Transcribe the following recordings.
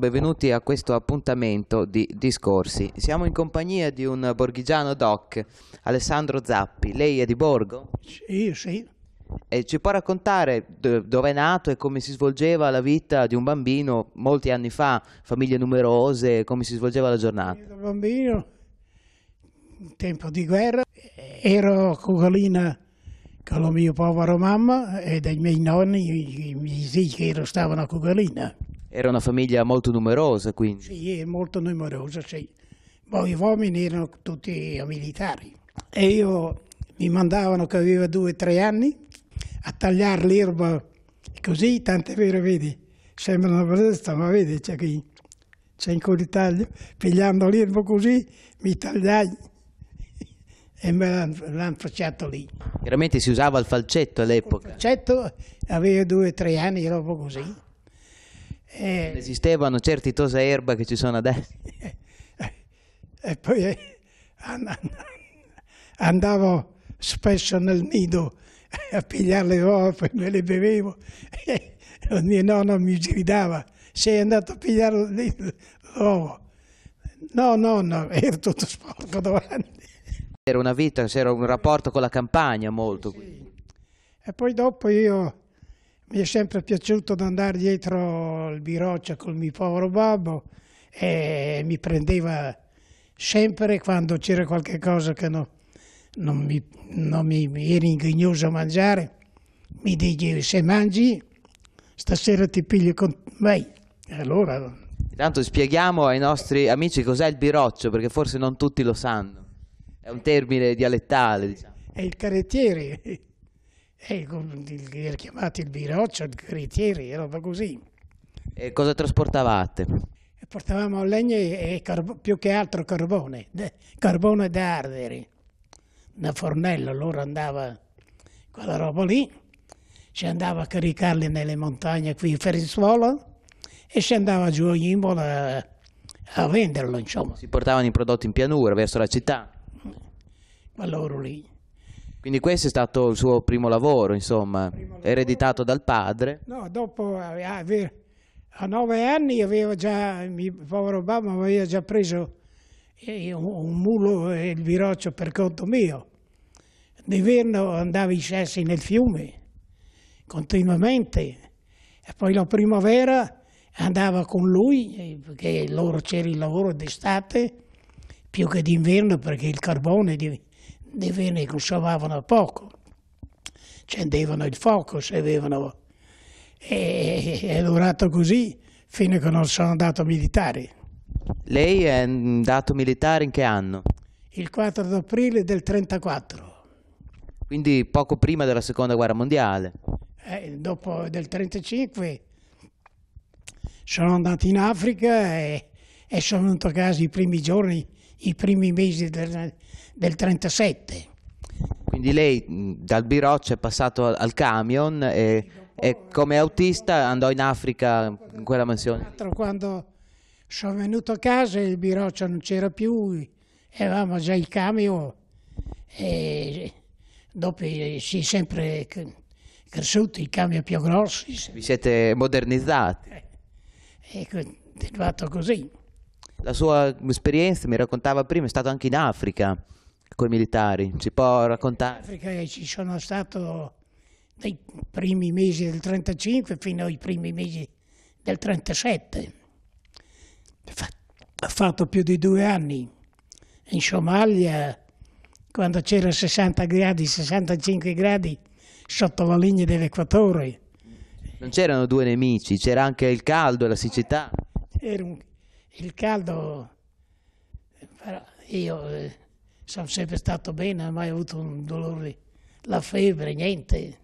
benvenuti a questo appuntamento di discorsi. Siamo in compagnia di un borghigiano doc, Alessandro Zappi. Lei è di Borgo? Io sì. E ci può raccontare dove è nato e come si svolgeva la vita di un bambino molti anni fa, famiglie numerose, come si svolgeva la giornata? Io da bambino, in tempo di guerra, ero a Cugolina con la mia povera mamma e dei miei nonni, i miei zii che stavano a Cugolina. Era una famiglia molto numerosa, quindi? Sì, molto numerosa, sì. Poi gli uomini erano tutti militari. E io mi mandavano, che avevo 2 o 3 anni, a tagliare l'erba così, tant'è vero, vedi, sembra una bellezza, ma vedi, c'è in quel taglio, pigliando l'erba così, mi tagliai e me l'hanno facciato lì. Chiaramente si usava il falcetto all'epoca. Il falcetto, avevo 2 o 3 anni, roba così. Non esistevano certi tosaerba che ci sono adesso. E poi andavo spesso nel nido a pigliare le uova, poi me le bevevo e il mio nonno mi gridava: sei andato a pigliare l'uovo? No, ero tutto sporco davanti. Era una vita, c'era un rapporto con la campagna molto. Sì. E poi dopo mi è sempre piaciuto di andare dietro il biroccia col mio povero babbo e mi prendeva sempre quando c'era qualche cosa che non mi era ingegnoso a mangiare, mi diceva: se mangi stasera ti piglio con me. E allora... Intanto spieghiamo ai nostri amici cos'è il biroccio, perché forse non tutti lo sanno. È un termine dialettale, diciamo. È il carrettiere, era chiamato il biroccio, il carrettiere, roba così. E cosa trasportavate? E portavamo legna e più che altro carbone da ardere. Una fornella, allora andava quella roba lì, si andava a caricarli nelle montagne qui a Ferrizuolo e si andava giù a Imola a venderlo, insomma. Si portavano i prodotti in pianura, verso la città. Quello lì. Quindi questo è stato il suo primo lavoro, insomma, ereditato dal padre. No, dopo a 9 anni il mio povero babbo aveva già preso un mulo e il biroccio per conto mio. D'inverno andavo i sessi nel fiume, continuamente. E poi la primavera andava con lui, perché loro c'era il lavoro d'estate, più che d'inverno, perché il carbone d'inverno consumavano poco. Accendevano il fuoco, servivano. E è durato così fino a che non sono andato militare. Lei è andato militare in che anno? Il 4 aprile del 1934. Quindi poco prima della seconda guerra mondiale. Dopo del 1935 sono andato in Africa e sono venuto a casa i primi giorni, i primi mesi del 1937. Quindi lei dal biroccio è passato al camion e come autista andò in Africa in quella mansione? Quando sono venuto a casa il biroccio non c'era più, avevamo già il camion e dopo si è sempre cresciuti i camion più grossi. Vi siete modernizzati? E continuato così. La sua esperienza, mi raccontava prima, è stata anche in Africa con i militari, ci può raccontare? In Africa ci sono stato dai primi mesi del 1935 fino ai primi mesi del 1937. Ho fatto più di 2 anni in Somalia, quando c'era 60 gradi, 65 gradi sotto la linea dell'equatore. Non c'erano 2 nemici, c'era anche il caldo e la siccità. Il caldo, però io sono sempre stato bene, non ho mai avuto un dolore, la febbre, niente.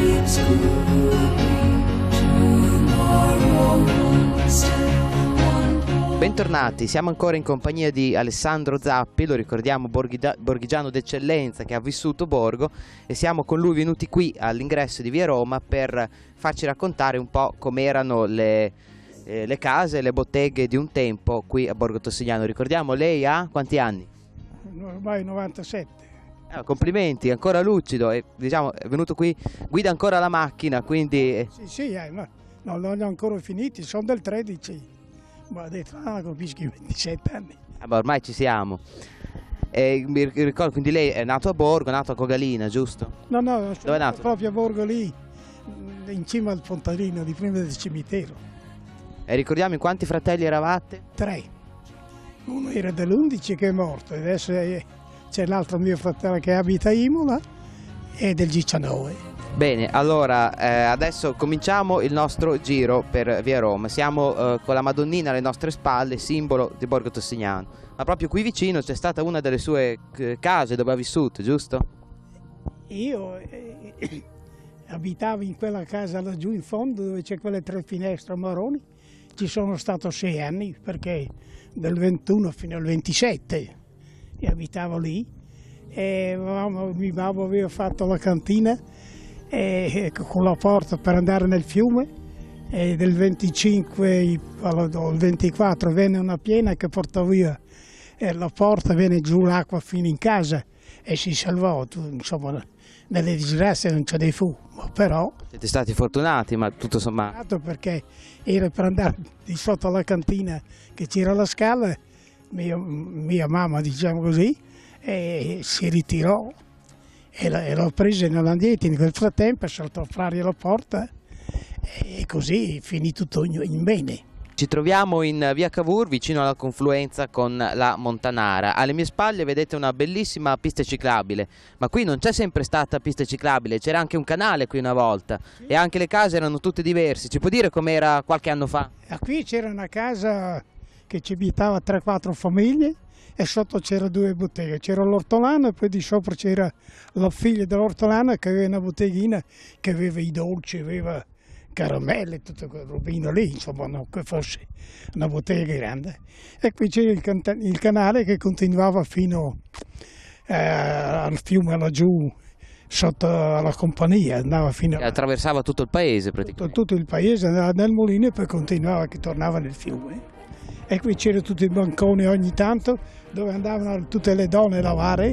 Tomorrow, step one. Bentornati, siamo ancora in compagnia di Alessandro Zappi, lo ricordiamo borghigiano d'eccellenza che ha vissuto Borgo, e siamo con lui venuti qui all'ingresso di Via Roma per farci raccontare un po' com'erano le case, le botteghe di un tempo qui a Borgo Tossignano. Ricordiamo, lei ha quanti anni? Ormai 97. Complimenti, ancora lucido, e diciamo è venuto qui, guida ancora la macchina, quindi... Sì, ma non li ho ancora finiti, sono del 13. Ma ha detto, capisci, 27 anni. Ma ormai ci siamo. Mi ricordo, quindi lei è nato a Borgo, è nato a Cogalina, giusto? No, Dove è nato? proprio a Borgo lì, in cima al fontanino di prima del cimitero. E ricordiamo in quanti fratelli eravate? 3. Uno era dell'11 che è morto, e adesso c'è l'altro mio fratello che abita a Imola, e del 19. Bene, allora adesso cominciamo il nostro giro per Via Roma. Siamo con la Madonnina alle nostre spalle, simbolo di Borgo Tossignano. Ma proprio qui vicino c'è stata una delle sue case dove ha vissuto, giusto? Io abitavo in quella casa laggiù in fondo dove c'è quelle 3 finestre marroni. Ci sono stato 6 anni, perché dal 21 fino al 27 e abitavo lì. E mio babbo aveva fatto la cantina con la porta per andare nel fiume, e del 25 al 24 venne una piena che portò via la porta, venne giù l'acqua fino in casa e si salvò. Insomma, nelle disgrazie non ce ne fu, però Siete stati fortunati, ma tutto sommato. Perché era per andare di sotto alla cantina che c'era la scala, mia mamma, diciamo così, e si ritirò e l'ho presa nell'ambiente. In quel frattempo è saltò fuori la porta e così finì tutto in bene. Ci troviamo in via Cavour, vicino alla confluenza con la Montanara. Alle mie spalle vedete una bellissima pista ciclabile, ma qui non c'è sempre stata pista ciclabile, c'era anche un canale qui una volta, e anche le case erano tutte diverse. Ci può dire com'era qualche anno fa? Qui c'era una casa che ci abitava 3-4 famiglie, e sotto c'era 2 botteghe, c'era l'ortolano e poi di sopra c'era la figlia dell'ortolano che aveva una botteghina che aveva i dolci, aveva caramelle, tutto quel robino lì, insomma, non che fosse una bottega grande. E qui c'era il canale che continuava fino al fiume laggiù, sotto alla compagnia, andava fino attraversava tutto il paese praticamente. Tutto il paese, andava nel mulino e poi continuava, che tornava nel fiume. E qui c'erano tutti i banconi ogni tanto dove andavano tutte le donne a lavare.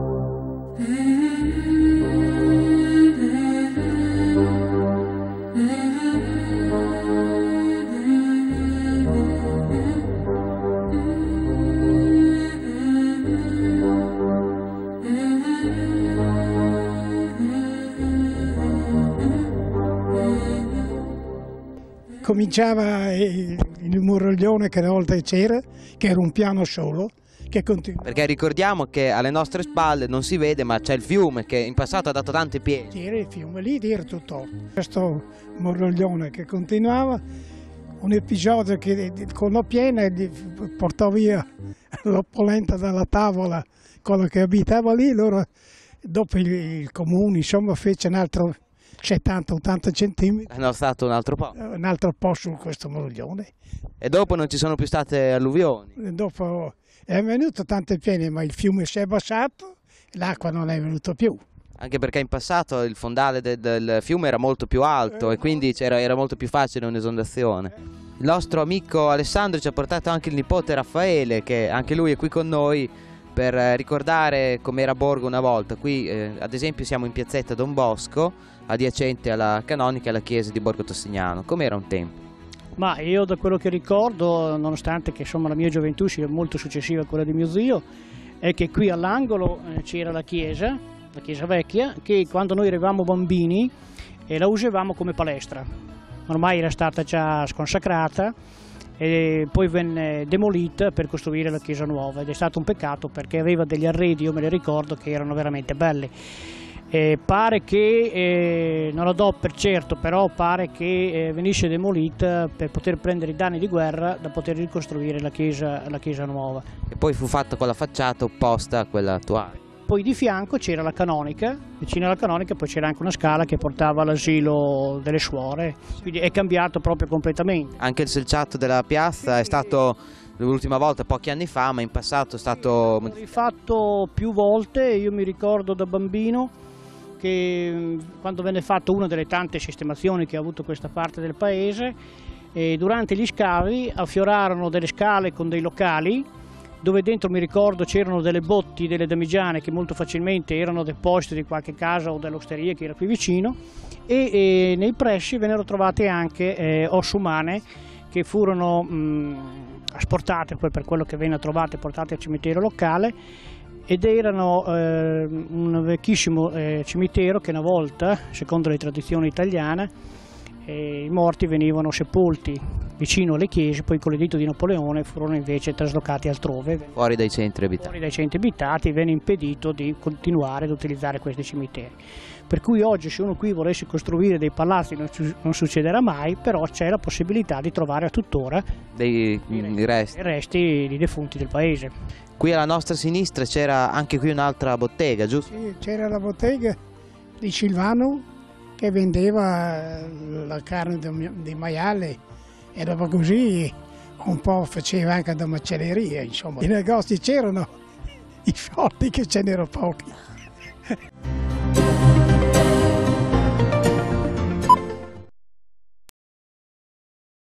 Cominciava il muraglione che una volta c'era, che era un piano solo, che continuava. Perché ricordiamo che alle nostre spalle non si vede, ma c'è il fiume che in passato ha dato tanti piedi. C'era il fiume lì, era tutto. Questo muraglione che continuava, un episodio che con la piena portò via la polenta dalla tavola, quello che abitava lì. Allora, dopo il comune, insomma, fece un altro 70-80 centimetri. Hanno stato un altro po'. Un altro po' su questo muraglione. E dopo non ci sono più state alluvioni. Dopo è venuto tante piene, ma il fiume si è abbassato e l'acqua non è venuta più. Anche perché in passato il fondale del fiume era molto più alto e quindi era molto più facile un'esondazione. Il nostro amico Alessandro ci ha portato anche il nipote Raffaele, che anche lui è qui con noi per ricordare com'era Borgo una volta. Qui ad esempio siamo in piazzetta Don Bosco, adiacente alla canonica e alla chiesa di Borgo Tossignano. Com'era un tempo? Ma io da quello che ricordo, nonostante che insomma la mia gioventù sia molto successiva a quella di mio zio, è che qui all'angolo c'era la chiesa vecchia, che quando noi eravamo bambini la usavamo come palestra. Ormai era stata già sconsacrata e poi venne demolita per costruire la chiesa nuova, ed è stato un peccato perché aveva degli arredi, io me li ricordo, che erano veramente belli. Pare che, non lo do per certo, però pare che venisse demolita per poter prendere i danni di guerra da poter ricostruire la chiesa nuova. E poi fu fatta con la facciata opposta a quella attuale. Poi di fianco c'era la canonica, vicino alla canonica poi c'era anche una scala che portava all'asilo delle suore, quindi è cambiato proprio completamente. Anche il selciato della piazza è stato l'ultima volta pochi anni fa, ma in passato è stato... L'ho rifatto più volte. Io mi ricordo da bambino che quando venne fatta una delle tante sistemazioni che ha avuto questa parte del paese, durante gli scavi affiorarono delle scale con dei locali dove dentro, mi ricordo, c'erano delle botti, delle damigiane che molto facilmente erano depositi di qualche casa o dell'osteria che era qui vicino, e nei pressi vennero trovate anche ossa umane che furono asportate per quello che venne trovato e portate al cimitero locale, ed erano un vecchissimo cimitero che una volta, secondo le tradizioni italiane, i morti venivano sepolti vicino alle chiese, poi con l'editto di Napoleone furono invece traslocati altrove, fuori dai centri abitati. Fuori dai centri abitati, venne impedito di continuare ad utilizzare questi cimiteri. Per cui oggi, se uno qui volesse costruire dei palazzi, non succederà mai, però c'è la possibilità di trovare a tuttora dei resti di defunti del paese. Qui alla nostra sinistra c'era anche qui un'altra bottega, giusto? Sì, c'era la bottega di Silvano che vendeva la carne di maiale, e dopo così un po' faceva anche da macelleria, insomma. I negozi c'erano, i soldi che ce n'erano pochi.